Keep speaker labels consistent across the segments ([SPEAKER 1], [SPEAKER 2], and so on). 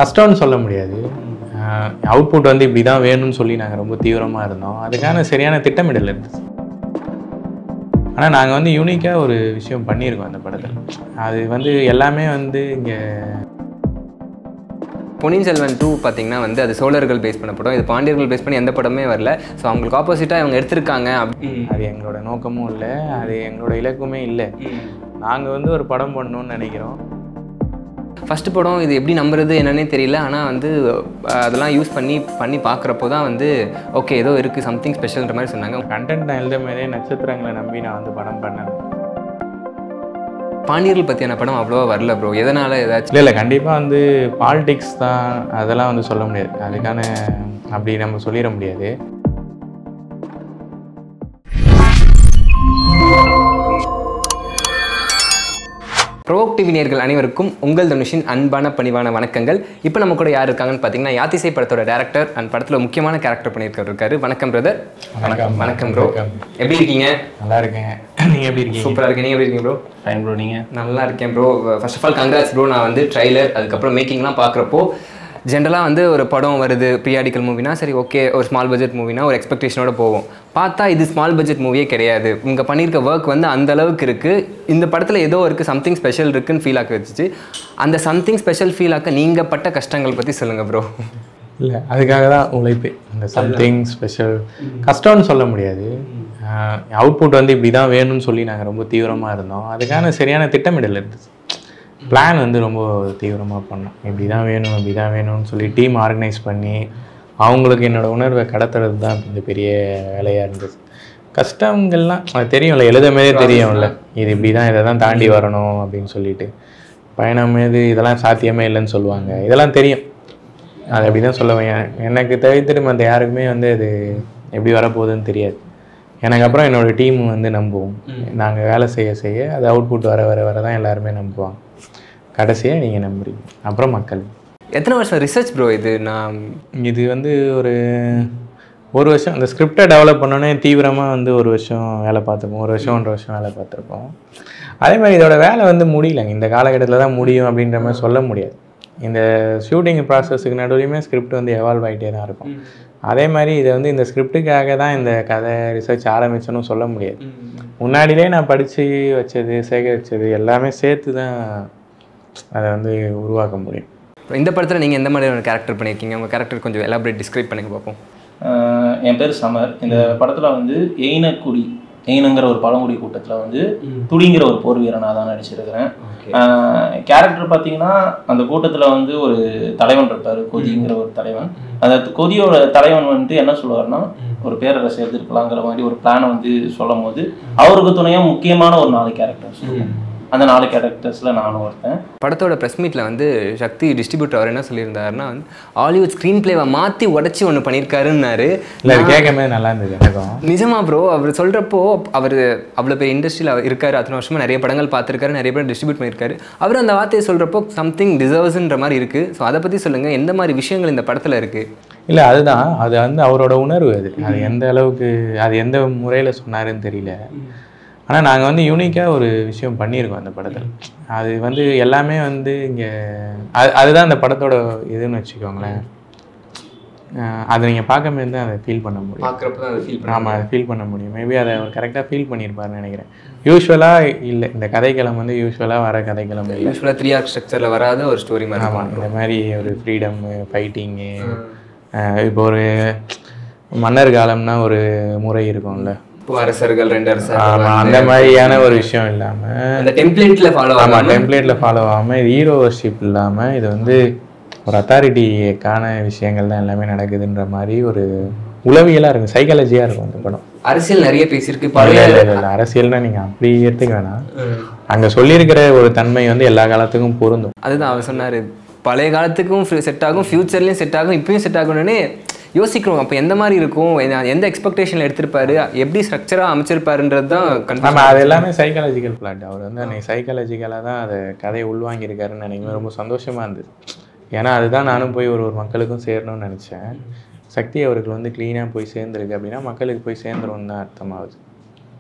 [SPEAKER 1] கஷ்டம்னு சொல்ல முடியாது. அவுட்புட் வந்து இப்படி தான் வேணும்னு சொல்லி நாங்கள் ரொம்ப தீவிரமாக இருந்தோம். அதுக்கான சரியான திட்டமிடல் இருந்துச்சு. ஆனால் நாங்கள் வந்து யூனிக்காக ஒரு விஷயம் பண்ணியிருக்கோம் அந்த படத்தில். அது வந்து எல்லாமே வந்து இங்கே
[SPEAKER 2] பொன்னியின் செல்வன் 2 பார்த்தீங்கன்னா வந்து அது சோழர்கள் பேஸ் பண்ண படம். இது பாண்டியர்கள் பேஸ் பண்ணி எந்த படமே வரல. ஸோ அவங்களுக்கு ஆப்போசிட்டாக அவங்க எடுத்திருக்காங்க.
[SPEAKER 1] அது எங்களோட நோக்கமும் இல்லை, அது எங்களோட இலக்குமே இல்லை. நாங்கள் வந்து ஒரு படம் பண்ணணும்னு நினைக்கிறோம்.
[SPEAKER 2] ஃபஸ்ட்டு படம் இது எப்படி நம்புறது என்னன்னே தெரியல. ஆனால் வந்து அதெல்லாம் யூஸ் பண்ணி பார்க்குறப்போ தான் வந்து ஓகே ஏதோ இருக்குது சம்திங் ஸ்பெஷல்ன்ற மாதிரி சொன்னாங்க.
[SPEAKER 1] கண்டென்ட் நான் எழுத மாதிரியே நட்சத்திரங்களை நம்பி நான் வந்து படம் பண்ணேன்.
[SPEAKER 2] பாண்டியர்கள் பற்றியான படம் அவ்வளோவா வரல ப்ரோ. எதனால் ஏதாச்சும்?
[SPEAKER 1] இல்லை கண்டிப்பாக வந்து பாலிடிக்ஸ் தான், அதெல்லாம் வந்து சொல்ல முடியாது. அதுக்கான அப்படி நம்ம சொல்லிட முடியாது.
[SPEAKER 2] ப்ரோவோக் டிவி நேயர்கள் அனைவருக்கும் உங்கள் தனுஷின் அன்பான பணிவான வணக்கங்கள். இப்போ நம்ம கூட யார் இருக்காங்கன்னு பார்த்தீங்கன்னா யாத்திசை படத்தோட டேரக்டர் அண்ட் படத்தில் முக்கியமான கேரக்டர் பண்ணியிருக்காரு. வணக்கம் பிரதர்.
[SPEAKER 1] வணக்கம்.
[SPEAKER 2] வணக்கம் ப்ரோ. எப்படி இருக்கீங்க?
[SPEAKER 1] நல்லா இருக்கேன். நீங்கள் எப்படி இருக்கீங்க?
[SPEAKER 2] சூப்பராக இருக்கேன். நீங்கள் எப்படி இருக்கீங்க ப்ரோ?
[SPEAKER 1] Fine bro. நீங்கள்?
[SPEAKER 2] நல்லா இருக்கேன் bro. First of all congrats bro. நான் வந்து ட்ரைலர் அதுக்கப்புறம் மேக்கிங்லாம் பார்க்குறப்போ ஜென்ரலாக வந்து ஒரு படம் வருது பீரியாடிக்கல் மூவினா சரி ஓகே ஒரு ஸ்மால் பட்ஜெட் மூவினா ஒரு எக்ஸ்பெக்டேஷனோட போவோம். பார்த்தா இது ஸ்மால் பட்ஜெட் மூவியே கிடையாது. இங்கே பண்ணியிருக்க ஒர்க் வந்து அந்த அளவுக்கு இருக்குது. இந்த படத்தில் ஏதோ இருக்குது சம்திங் ஸ்பெஷல் இருக்குன்னு ஃபீல் ஆக்க வச்சுச்சு. அந்த சம்திங் ஸ்பெஷல் ஃபீல் ஆக்க நீங்கள் பட்ட கஷ்டங்கள் பற்றி சொல்லுங்கள் ப்ரோ.
[SPEAKER 1] இல்லை அதுக்காக தான் உழைப்பு. இந்த சம்திங் ஸ்பெஷல் கஷ்டம்னு சொல்ல முடியாது. அவுட்புட் வந்து இப்படி தான் வேணும்னு சொல்லி நாங்கள் ரொம்ப தீவிரமாக இருந்தோம். அதுக்கான சரியான திட்டமிடல் இருந்துச்சு. பிளான் வந்து ரொம்ப தீவிரமாக பண்ணோம். இப்படி தான் வேணும் இப்படி தான் வேணும்னு சொல்லி டீம் ஆர்கனைஸ் பண்ணி அவங்களுக்கு என்னோடய உணர்வை கடத்துறது தான் இந்த பெரிய வேலையாக இருந்துச்சு. கஷ்டங்கள்லாம் அது தெரியும்ல, எழுத மாரியே தெரியும்ல, இது இப்படி தான் இதை தான் தாண்டி வரணும் அப்படின்னு சொல்லிட்டு. பயணம் மீது இதெல்லாம் சாத்தியமே இல்லைன்னு சொல்லுவாங்க, இதெல்லாம் தெரியும். அது அப்படி தான் சொல்லுவேன். எனக்கு தவிர்த்துட்டு மற்ற யாருக்குமே வந்து அது எப்படி வரப்போகுதுன்னு தெரியாது. எனக்கு அப்புறம் என்னோடய டீம் வந்து நம்புவோம். நாங்கள் வேலை செய்ய அது அவுட்புட் வர தான் எல்லாருமே நம்புவாங்க. கடைசியாக நீங்கள் நம்புறீங்க, அப்புறம் மக்கள்.
[SPEAKER 2] எத்தனை வருஷம் ரிசர்ச் ப்ரோ இது?
[SPEAKER 1] இது வந்து ஒரு வருஷம் அந்த ஸ்கிரிப்டை டெவலப் பண்ணோன்னே தீவிரமாக வந்து ஒரு வருஷம் வேலை பார்த்துருப்போம். ஒரு வருஷம் 1.5 வருஷம் வேலை பார்த்துருப்போம். அதே மாதிரி இதோட வேலை வந்து முடியலைங்க. இந்த காலகட்டத்தில் தான் முடியும் அப்படின்ற மாதிரி சொல்ல முடியாது. இந்த ஷூட்டிங் ப்ராசஸுக்கு நடுவுலையுமே ஸ்கிரிப்ட் வந்து எவால்வ் ஆகிட்டே தான் இருக்கும். அதே மாதிரி இதை வந்து இந்த ஸ்கிரிப்டுக்காக தான் இந்த கதை ரிசர்ச் ஆரம்பிச்சோன்னு சொல்ல முடியாது. முன்னாடியிலே நான் படித்து வச்சது சேகரித்தது எல்லாமே சேர்த்து தான் அதை வந்து உருவாக்க முடியும்.
[SPEAKER 2] இந்த படத்தில் நீங்கள் எந்த மாதிரியான கேரக்டர் பண்ணியிருக்கீங்க? உங்கள் கேரக்டர் கொஞ்சம் எலாபரேட் டிஸ்கிரைப் பண்ணி பார்ப்போம்.
[SPEAKER 3] என் பேர் சமர். இந்த படத்தில் வந்து எயினங்கிற ஒரு பழங்குடி கூட்டத்தில் வந்து துடிங்கிற ஒரு போர் வீரனாக தான் நடிச்சிருக்கிறேன். கேரக்டர் பார்த்தீங்கன்னா அந்த கூட்டத்தில் வந்து ஒரு தலைவன் இருப்பார், கொதிங்கிற ஒரு தலைவன். அந்த கொதியோட தலைவன் வந்துட்டு என்ன சொல்லுவார்னா ஒரு பேரரசு எடுத்துருக்கலாங்கிற மாதிரி ஒரு பிளானை வந்து சொல்லும் போது அவருக்கு துணையாக முக்கியமான ஒரு 4 கேரக்டர்ஸ். அந்த 4 கேரக்டர்ஸில் நானும் ஒருத்தன்.
[SPEAKER 2] படத்தோட ப்ரெஸ் மீட்டில் வந்து சக்தி டிஸ்ட்ரிபியூட்டர் அவர் என்ன சொல்லியிருந்தாருன்னா வந்து ஹாலிவுட் ஸ்க்ரீன் பிளேவை மாற்றி உடச்சி ஒன்று பண்ணியிருக்காருன்னாரு.
[SPEAKER 1] இல்லை அது கேட்கவே நல்லா இருந்தது எனக்கும்.
[SPEAKER 2] நிஜமா ப்ரோ? அவர் சொல்கிறப்போ அவர் அவ்வளோ பெரிய இண்டஸ்ட்ரியில் இருக்கார், அத்தனை வருஷமாக நிறைய படங்கள் பார்த்துருக்காரு, நிறைய படம் டிஸ்ட்ரிபியூட் பண்ணியிருக்காரு. அவர் அந்த வார்த்தையை சொல்கிறப்போ சம்திங் டிசர்வ்ஸ்ன்ற மாதிரி இருக்குது. ஸோ அதை பற்றி சொல்லுங்கள், எந்த மாதிரி விஷயங்கள் இந்த படத்தில் இருக்குது?
[SPEAKER 1] இல்லை அதுதான், அது வந்து அவரோட உணர்வு. அது எந்த அளவுக்கு அது எந்த முறையில் சொன்னாருன்னு தெரியல. ஆனால் நாங்கள் வந்து யூனிக்காக ஒரு விஷயம் பண்ணியிருக்கோம் அந்த படத்தில். அது வந்து எல்லாமே வந்து இங்கே அதுதான் அந்த படத்தோட இதுன்னு வச்சுக்கோங்களேன். அதை நீங்கள் பார்க்கும்போது தான் அதை ஃபீல் பண்ண முடியும். ஆமாம், அதை ஃபீல் பண்ண முடியும். மேபி அதை அவர் கரெக்டாக ஃபீல் பண்ணியிருப்பாருன்னு நினைக்கிறேன். யூஸ்வலாக இல்லை, இந்த கதைக்களம் வந்து யூஸ்வலாக வர கதைக்களம் இல்லை.
[SPEAKER 2] யூஸ்வலாக 3 ஆக்ட் ஸ்ட்ரக்சரில் வராத ஒரு ஸ்டோரி மாதிரி.
[SPEAKER 1] ஆமாம், இந்த மாதிரி ஒரு ஃப்ரீடம்மு, ஃபைட்டிங்கு, இப்போ ஒரு மன்னர் காலம்னா ஒரு முறை இருக்கும்ல,
[SPEAKER 2] அரசர்கள் 2 அரசர்கள்,
[SPEAKER 1] அந்த மாதிரியான ஒரு விஷயம் இல்லாமல்
[SPEAKER 2] அந்த டெம்ப்ளேட்ல ஃபாலோ
[SPEAKER 1] ஆகாமல் இது ஹீரோ வர்ஷிப் இல்லாமல் இது வந்து ஒரு அத்தாரிட்டிக்கான விஷயங்கள் தான் எல்லாமே நடக்குதுன்ற மாதிரி ஒரு உளவியலாக இருக்கும், சைக்காலஜியாக இருக்கும் அந்த படம்.
[SPEAKER 2] அரசியல் நிறைய பேசியிருக்கு.
[SPEAKER 1] அரசியல்னா நீங்கள் அப்படி எடுத்துக்க வேணாம். அங்கே சொல்லியிருக்கிற ஒரு தன்மை வந்து எல்லா காலத்துக்கும் பொருந்தும்.
[SPEAKER 2] அதுதான் அவர் சொன்னார், பழைய காலத்துக்கும் செட் ஆகும், ஃபியூச்சர்லேயும் செட் ஆகும், இப்பயும் செட் ஆகணும்னு யோசிக்கிறோம். அப்போ எந்த மாதிரி இருக்கும், எந்த எக்ஸ்பெக்டேஷனில் எடுத்திருப்பாரு, எப்படி ஸ்ட்ரக்சராக அமைச்சிருப்பாருன்றது தான் கன்ஃபார்ம்.
[SPEAKER 1] அது எல்லாமே சைக்காலஜிக்கல் பிளாட். அவர் வந்து அன்றைக்கி சைக்காலஜிக்கலாக தான் அதை கதையை உள்வாங்கியிருக்காருன்னு நினைக்கும் ரொம்ப சந்தோஷமாக இருந்தது. ஏன்னா அதுதான் நானும் போய் ஒரு மக்களுக்கும் சேரணும்னு நினச்சேன். சக்தி அவருக்கு வந்து க்ளீனாக போய் சேர்ந்துருக்கு அப்படின்னா மக்களுக்கு போய் சேர்ந்துரும்னு தான் அர்த்தமாகுது.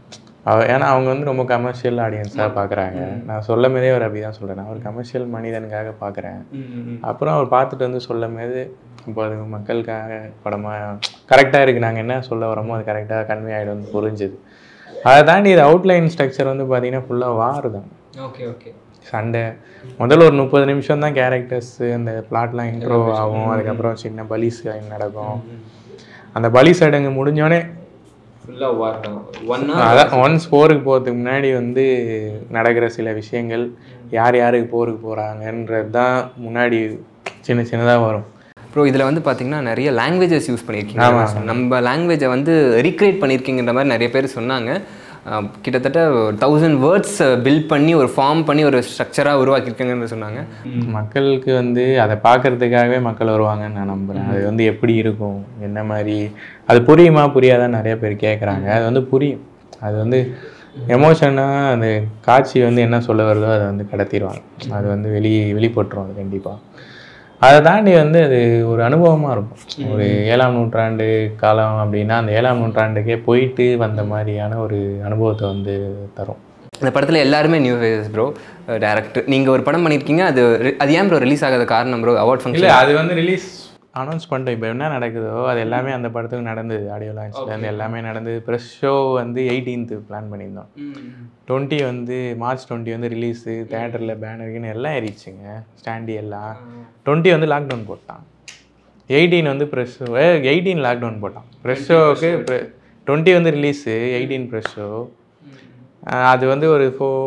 [SPEAKER 1] ஏன்னா அவங்க வந்து ரொம்ப கமர்ஷியல் ஆடியன்ஸாக பார்க்குறாங்க. நான் சொல்லும் போதே அவர் அப்படி தான் சொல்கிறேன். நான் ஒரு கமர்ஷியல் மனிதனுக்காக பார்க்குறேன். அப்புறம் அவர் பார்த்துட்டு வந்து சொல்லும் போது இப்போ அது மக்களுக்காக படமாக கரெக்டாக இருக்குது, நாங்கள் என்ன சொல்ல வரோமோ அது கரெக்டாக கன்வே ஆகிடும் புரிஞ்சுது. அதை தாண்டி இது அவுட்லைன் ஸ்ட்ரக்சர் வந்து பார்த்தீங்கன்னா ஃபுல்லாக வார் தான்.
[SPEAKER 2] Okay okay.
[SPEAKER 1] சண்டை முதல்ல ஒரு 30 நிமிஷம் தான் கேரக்டர்ஸு அந்த பிளாட்லாம் இன்ட்ரோ ஆகும். அதுக்கப்புறம் சின்ன பலி நடக்கும். அந்த பலி சடங்கு முடிஞ்சோடனே
[SPEAKER 2] ஃபுல்லாக வார் தான்.
[SPEAKER 1] அதான் ஒன்ஸ் போருக்கு போகிறதுக்கு முன்னாடி வந்து நடக்கிற சில விஷயங்கள், யார் யாருக்கு போருக்கு போகிறாங்கன்றது தான் முன்னாடி சின்ன சின்னதாக வரும்.
[SPEAKER 2] ப்ரோ இதில் வந்து பார்த்தீங்கன்னா நிறைய லாங்குவேஜஸ் யூஸ் பண்ணியிருக்கீங்க. நம்ம லாங்குவேஜை வந்து ரீக்ரியேட் பண்ணியிருக்கீங்கன்ற மாதிரி நிறைய பேர் சொன்னாங்க. கிட்டத்தட்ட 1000 வேர்ட்ஸ் பில்ட் பண்ணி ஒரு ஃபார்ம் பண்ணி ஒரு ஸ்ட்ரக்சராக உருவாக்கியிருக்கீங்கன்னு சொன்னாங்க.
[SPEAKER 1] மக்களுக்கு வந்து அதை பார்க்கறதுக்காகவே மக்கள் வருவாங்கன்னு நான் நம்புகிறேன். அது வந்து எப்படி இருக்கும், என்ன மாதிரி, அது புரியுமா புரியாதான்னு நிறைய பேர் கேட்குறாங்க. அது வந்து புரியும். அது வந்து எமோஷனாக அந்த காட்சி வந்து என்ன சொல்ல வருதோ அதை வந்து கடத்திடுவாங்க. அது வந்து வெளிப்பட்டுரும் அது கண்டிப்பாக. அதை தாண்டி வந்து அது ஒரு அனுபவமாக இருக்கும். ஒரு 7ஆம் நூற்றாண்டு காலம் அப்படின்னா அந்த 7ஆம் நூற்றாண்டுக்கே போயிட்டு வந்த மாதிரியான ஒரு அனுபவத்தை வந்து தரும்.
[SPEAKER 2] இந்த படத்தில் எல்லாருமே நியூ ஃபேஸஸ் ப்ரோ. டேரக்டர் நீங்கள் ஒரு படம் பண்ணியிருக்கீங்க, அது ஏன் ப்ரோ ரிலீஸ் ஆகாத காரணம் ப்ரோ? அவார்ட் ஃபங்க்ஷன்
[SPEAKER 1] இல்லை, அது வந்து ரிலீஸ் அனௌன்ஸ் பண்ணிட்டோம். இப்போ என்ன நடக்குதோ அது எல்லாமே அந்த படத்துக்கு நடந்தது. ஆடியோ லான்ச்லேருந்து எல்லாமே நடந்தது. ப்ரெஸ் ஷோ வந்து 18th பிளான் பண்ணியிருந்தோம். 20 வந்து மார்ச் 20 வந்து ரிலீஸு, தேட்டரில் பேனருக்குன்னு எல்லாம் ஏறிச்சுங்க, ஸ்டாண்டி எல்லாம். 20 வந்து லாக்டவுன் போட்டான். 18 வந்து ப்ரெஸ் ஷோ, 18 லாக்டவுன் போட்டான். ப்ரெஸ் ஷோவுக்கு 20 வந்து ரிலீஸு, 18 ப்ரெஸ் ஷோ. அது வந்து ஒரு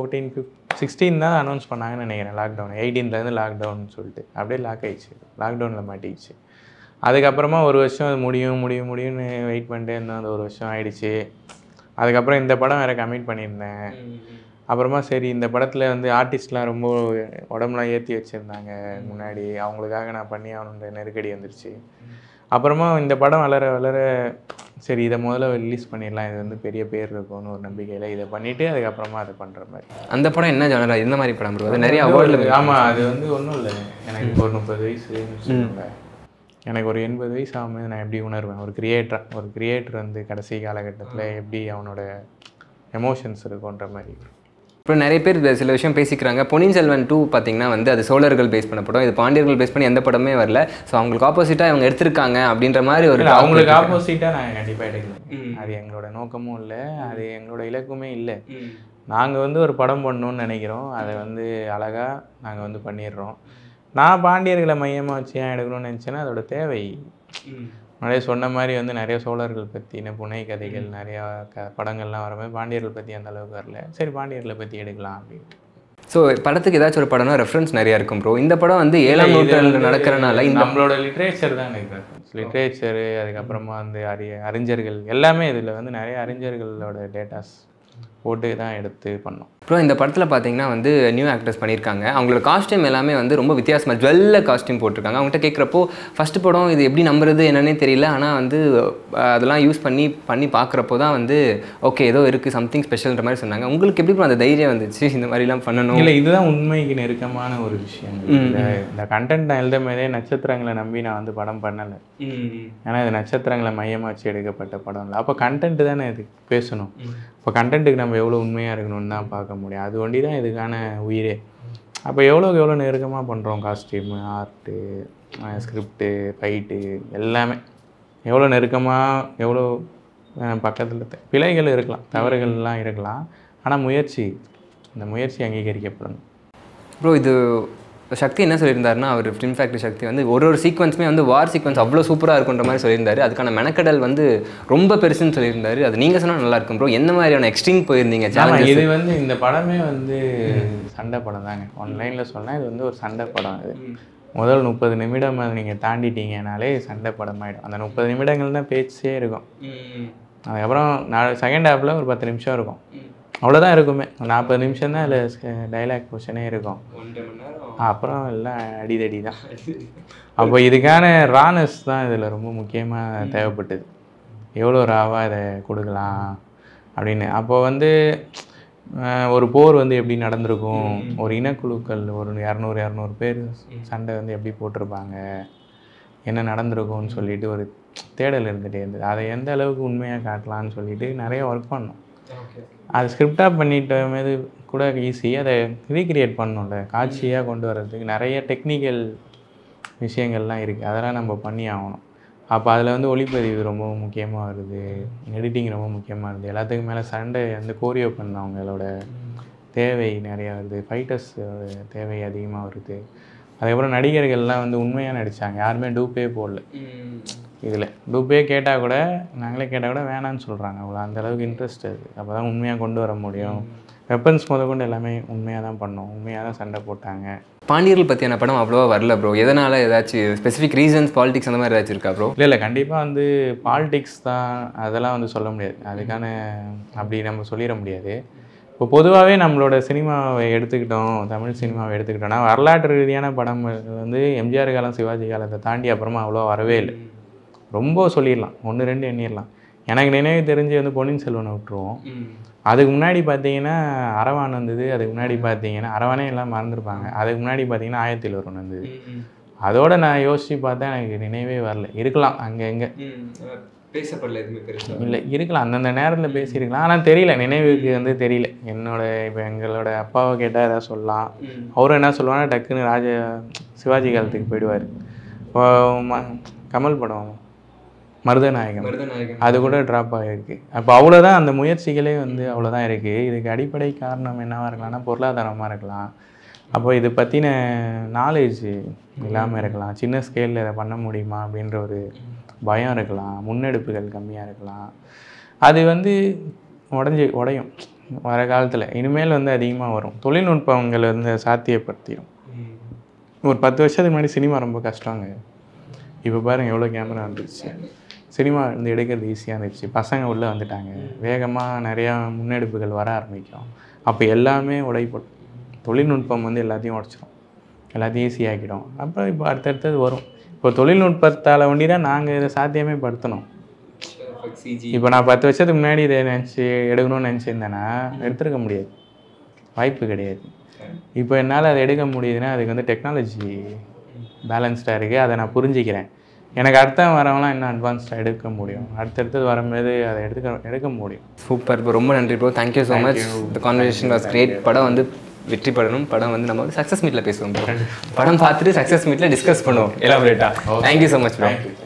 [SPEAKER 1] 16 தான் அனௌன்ஸ் பண்ணாங்கன்னு நினைக்கிறேன். லாக்டவுன் 18லேருந்து லாக்டவுன் சொல்லிட்டு அப்படியே லாக் ஆகிடுச்சு, லாக்டவுனில் மாட்டிக்கிச்சு. அதுக்கப்புறமா ஒரு வருஷம் அது முடியும்னு வெயிட் பண்ணிட்டே இருந்தேன். அது ஒரு வருஷம் ஆயிடுச்சு. அதுக்கப்புறம் இந்த படம் வேறு கமிட் பண்ணியிருந்தேன். அப்புறமா சரி இந்த படத்தில் வந்து ஆர்டிஸ்ட்லாம் ரொம்ப உடம்புலாம் ஏற்றி வச்சுருந்தாங்க முன்னாடி, அவங்களுக்காக நான் பண்ணி ஆகணுன்ற நெருக்கடி வந்துருச்சு. அப்புறமா இந்த படம் வளர சரி இதை முதல்ல ரிலீஸ் பண்ணிடலாம், இது வந்து பெரிய பேர் இருக்கும்னு ஒரு நம்பிக்கையில் இதை பண்ணிவிட்டு அதுக்கப்புறமா அதை பண்ணுற மாதிரி.
[SPEAKER 2] அந்த படம் என்ன ஜானரா, எந்த மாதிரி படம் ப்ரோ? அது நிறைய அவார்டில்.
[SPEAKER 1] ஆமாம், அது வந்து ஒன்றும் இல்லை, எனக்கு ஒரு 30 வயசு, எனக்கு ஒரு 80 வயசு ஆகும்போது நான் எப்படி உணர்வேன் ஒரு கிரியேட்டர் வந்து கடைசி காலகட்டத்தில் எப்படி அவனோட எமோஷன்ஸ் இருக்குன்ற மாதிரி.
[SPEAKER 2] இப்போ நிறைய பேர் சில விஷயம் பேசிக்கிறாங்க. பொன்னியின் செல்வன் 2 பார்த்தீங்கன்னா வந்து அது சோழர்கள் பேஸ் பண்ண படம், இது பாண்டியர்கள் பேஸ் பண்ணி எந்த படமே வரல. ஸோ அவங்களுக்கு ஆப்போசிட்டாக இவங்க எடுத்திருக்காங்க அப்படின்ற மாதிரி ஒரு.
[SPEAKER 1] அவங்களுக்கு ஆப்போசிட்டாக நாங்கள் கண்டிப்பாக எடுக்கல. அது எங்களோட நோக்கமும் இல்லை, அது எங்களோட இலக்குமே இல்லை. நாங்கள் வந்து ஒரு படம் பண்ணணும்னு நினைக்கிறோம், அதை வந்து அழகாக நாங்கள் வந்து பண்ணிடுறோம். நான் பாண்டியர்களை மையமாக வச்சு ஏன் எடுக்கணும்னு நினச்சேன்னா அதோட தேவை. நிறைய சொன்ன மாதிரி வந்து நிறைய சோழர்கள் பற்றின புனை கதைகள் நிறையா படங்கள்லாம் வரமே பாண்டியர்கள் பற்றி அந்த அளவுக்கு வரல. சரி பாண்டியர்களை பற்றி எடுக்கலாம் அப்படின்ட்டு.
[SPEAKER 2] ஸோ படத்துக்கு ஏதாச்சும் ஒரு படம்னா ரெஃபரன்ஸ் நிறையா இருக்கும் ப்ரோ. இந்த படம் வந்து 7ஆம் நூற்றாண்டில் நடக்கிறனால
[SPEAKER 1] நம்மளோட லிட்ரேச்சர் தான் எனக்கு ரெஃபரன்ஸ். லிட்ரேச்சரு, அதுக்கப்புறமா வந்து அறிஞர்கள் எல்லாமே இதில் வந்து நிறைய அறிஞர்களோட டேட்டாஸ் போட்டு தான் எடுத்து பண்ணோம்.
[SPEAKER 2] அப்புறம் இந்த படத்தில் பார்த்தீங்கன்னா வந்து நியூ ஆக்டர்ஸ் பண்ணியிருக்காங்க. அவங்களோட காஸ்டியூம் எல்லாமே வந்து ரொம்ப வித்தியாசமாக ஜுவல்ல காஸ்டியூம் போட்டிருக்காங்க. அவங்ககிட்ட கேட்குறப்போ ஃபஸ்ட்டு படம் இது எப்படி நம்புறது என்னன்னே தெரியல, ஆனால் வந்து அதெல்லாம் யூஸ் பண்ணி பார்க்குறப்போ தான் வந்து ஓகே ஏதோ இருக்குது சம்திங் ஸ்பெஷல்ன்ற மாதிரி சொன்னாங்க. உங்களுக்கு எப்படி அந்த தைரியம் வந்துச்சு இந்த மாதிரிலாம் பண்ணணும்?
[SPEAKER 1] இல்லை, இதுதான் உண்மைக்கு நெருக்கமான ஒரு விஷயம். இந்த கண்டென்ட் நான் எழுத மாதிரியே நட்சத்திரங்களை நம்பி நான் வந்து படம் பண்ணலை. ஏன்னா இது நட்சத்திரங்களை மையமாக வச்சு எடுக்கப்பட்ட படம் இல்லை. அப்போ கண்டென்ட் தானே இது பேசணும். இப்போ கண்டென்ட்டுக்கு நம்ம எவ்வளோ உண்மையாக இருக்கணும்னு தான் பார்க்க முடியும். அது ஒண்டி தான் இதுக்கான உயிரே. அப்போ எவ்வளோ நெருக்கமாக பண்ணுறோம், காஸ்டியூமு, ஆர்ட்டு, ஸ்கிரிப்டு, ஃபைட்டு எல்லாமே எவ்வளோ நெருக்கமாக, எவ்வளோ பக்கத்தில் பிழைகள் இருக்கலாம், தவறுகள்லாம் இருக்கலாம், ஆனால் இந்த முயற்சி அங்கீகரிக்கப்படணும்.
[SPEAKER 2] ப்ரோ இது சக்தி என்ன சொல்லியிருந்தாருன்னா, அவர் ஃபிலிம் ஃபேக்ட்ரி சக்தி வந்து ஒரு சீக்வன்ஸுமே வந்து வார் சீக்வன்ஸ் அவ்வளோ சூப்பராக இருக்குன்ற மாதிரி சொல்லியிருந்தாரு. அதுக்கான மெனக்கடல் வந்து ரொம்ப பெருசுன்னு சொல்லியிருந்தாரு. அது நீங்கள் சொன்னால் நல்லா இருக்கும் ப்ரோ. என்ன மாதிரியான எக்ஸ்ட்ரீம் போயிருந்தீங்க?
[SPEAKER 1] இது வந்து இந்த படமே வந்து சண்டை படம் தாங்க. ஆன்லைனில் சொன்னால் இது வந்து ஒரு சண்டை படம். இது முதல் 30 நிமிடம் அதை நீங்கள் தாண்டிட்டீங்கனாலே சண்டை படம் ஆகிடும். அந்த 30 நிமிடங்கள் தான் பேச்சே இருக்கும். அதுக்கப்புறம் செகண்ட் ஹாஃபில் ஒரு 10 நிமிஷம் இருக்கும், அவ்வளோதான் இருக்குமே. 40 நிமிஷம் தான் அதில் டைலாக் போர்ஷனே இருக்கும். அப்புறம் எல்லாம் அடிதடி தான். அப்போ இதுக்கான ரானஸ் தான் இதில் ரொம்ப முக்கியமாக தேவைப்பட்டது. எவ்வளோ ராவாக இதை கொடுக்கலாம் அப்படின்னு. அப்போ வந்து ஒரு போர் வந்து எப்படி நடந்திருக்கும், ஒரு இனக்குழுக்கள் ஒரு 200 பேர் சண்டை வந்து எப்படி போட்டிருப்பாங்க, என்ன நடந்திருக்கும்னு சொல்லிட்டு ஒரு தேடல் இருந்துகிட்டே இருந்தது. அதை எந்த அளவுக்கு உண்மையாக காட்டலான்னு சொல்லிட்டு நிறைய ஒர்க் பண்ணோம். அது ஸ்கிரிப்டாக பண்ணிட்ட மீது கூட ஈஸி. அதை ரீக்ரியேட் பண்ணணும்ல, காட்சியாக கொண்டு வர்றதுக்கு நிறைய டெக்னிக்கல் விஷயங்கள்லாம் இருக்குது, அதெல்லாம் நம்ம பண்ணி ஆகணும். அப்போ அதில் வந்து ஒளிப்பதிவு ரொம்ப முக்கியமாக வருது, எடிட்டிங் ரொம்ப முக்கியமாக வருது, எல்லாத்துக்கும் மேலே சண்டை வந்து கோரியோ பண்ணவங்களோட தேவை நிறையா வருது, ஃபைட்டர்ஸோட தேவை அதிகமாக வருது. அதுக்கப்புறம் நடிகர்கள்லாம் வந்து உண்மையாக நடித்தாங்க, யாருமே டூப்பே போடல. இதில் டூப்பே கேட்டால் கூட, நாங்களே கேட்டால் கூட வேணான்னு சொல்கிறாங்க. அவ்வளோ அந்தளவுக்கு இன்ட்ரெஸ்ட் அது. அப்போ தான் உண்மையாக கொண்டு வர முடியும். வெப்பன்ஸ் முதற்கொண்டு எல்லாமே உண்மையாக தான் பண்ணோம், உண்மையாக தான் சண்டை போட்டாங்க.
[SPEAKER 2] பாண்டியர்கள் பற்றியான படம் அவ்வளோவா வரல ப்ரோ. எதனால்? ஏதாச்சும் ஸ்பெசிஃபிக் ரீசன்ஸ், பாலிடிக்ஸ் அந்த மாதிரி ஏதாச்சும் இருக்கா ப்ரோ?
[SPEAKER 1] இல்லை கண்டிப்பாக வந்து பாலிடிக்ஸ் தான், அதெல்லாம் வந்து சொல்ல முடியாது. அதுக்கான அப்படி நம்ம சொல்லிட முடியாது. இப்போ பொதுவாகவே நம்மளோட சினிமாவை எடுத்துக்கிட்டோம், தமிழ் சினிமாவை எடுத்துக்கிட்டோம்னா வரலாற்று ரீதியான படம் வந்து எம்ஜிஆர் காலம், சிவாஜி காலத்தை தாண்டி அப்புறமா அவ்வளோ வரவே இல்லை. ரொம்ப சொல்லிடலாம், 1-2 எண்ணிடலாம். எனக்கு நினைவு தெரிஞ்சு வந்து பொன்னியின் செல்வனை விட்டுருவோம். அதுக்கு முன்னாடி பார்த்தீங்கன்னா அரவான் வந்தது. அதுக்கு முன்னாடி பார்த்தீங்கன்னா அரவானே எல்லாம் மறந்துருப்பாங்க. அதுக்கு முன்னாடி பார்த்தீங்கன்னா 1001 வந்தது. அதோட நான் யோசித்து பார்த்தா எனக்கு நினைவே வரல. இருக்கலாம் அங்கே எங்கே
[SPEAKER 2] பேசப்படல, எதுவுமே பெருசாக
[SPEAKER 1] இல்லை, இருக்கலாம் அந்தந்த நேரத்தில் பேசியிருக்கலாம். ஆனால் தெரியல, நினைவுக்கு வந்து தெரியல. இப்போ எங்களோட அப்பாவை கேட்டால் எதாவது சொல்லலாம். அவரும் என்ன சொல்லுவாங்கன்னா டக்குன்னு சிவாஜி காலத்துக்கு போயிடுவார். இப்போ கமல் படம் மருதநாயகம், அது கூட ட்ராப் ஆகிருக்கு. அப்போ அவ்வளோதான், அந்த முயற்சிகளே வந்து அவ்வளோதான் இருக்குது. இதுக்கு அடிப்படை காரணம் என்னவாக இருக்கலாம்னா பொருளாதாரமாக இருக்கலாம். அப்போ இதை பற்றின நாலேஜ் இல்லாமல் இருக்கலாம். சின்ன ஸ்கேலில் இதை பண்ண முடியுமா அப்படின்ற ஒரு பயம் இருக்கலாம். முன்னெடுப்புகள் கம்மியாக இருக்கலாம். அது வந்து உடையும் வர காலத்தில். இனிமேல் வந்து அதிகமாக வரும். தொழில்நுட்பங்களை வந்து சாத்தியப்படுத்திடும். ஒரு 10 வருஷத்துக்கு முன்னாடி சினிமா ரொம்ப கஷ்டங்க. இப்போ பாருங்கள் எவ்வளோ கேமரா வந்துருச்சு. சினிமா வந்து எடுக்கிறது ஈஸியாக இருந்துச்சு. பசங்க உள்ளே வந்துட்டாங்க, வேகமாக நிறையா முன்னெடுப்புகள் வர ஆரம்பிக்கும். அப்போ எல்லாமே உடைப்படும். தொழில்நுட்பம் வந்து எல்லாத்தையும் உடைச்சிடும், எல்லாத்தையும் ஈஸியாகிடும். அப்புறம் இப்போ அடுத்தடுத்தது வரும். இப்போ தொழில்நுட்பத்தால் ஒண்டி தான் நாங்கள் இதை சாத்தியமே படுத்தணும். இப்போ நான் 10 வருஷத்துக்கு முன்னாடி இதை எடுக்கணும்னு நினச்சிருந்தேன்னா எடுத்துருக்க முடியாது, வாய்ப்பு கிடையாது. இப்போ என்னால் அதை எடுக்க முடியுதுன்னா அதுக்கு வந்து டெக்னாலஜி பேலன்ஸ்டாக இருக்குது. அதை நான் புரிஞ்சிக்கிறேன். எனக்கு அடுத்த வரவங்களாம் இன்னும் அட்வான்ஸ்டாக எடுக்க முடியும். அடுத்தடுத்தது வரும்போது அதை எடுக்க முடியும்.
[SPEAKER 2] சூப்பர் ப்ரோ, ரொம்ப நன்றி bro. Thank you so much. The conversation was great. படம் வந்து வெற்றி படணும். படம் வந்து நம்ம வந்து சக்ஸஸ் மீட்டில் பேசுவோம். படம் பார்த்துட்டு சக்ஸஸ் மீட்டில் டிஸ்கஸ் பண்ணுவோம் எலாபரேட்டாக. Thank you so much bro.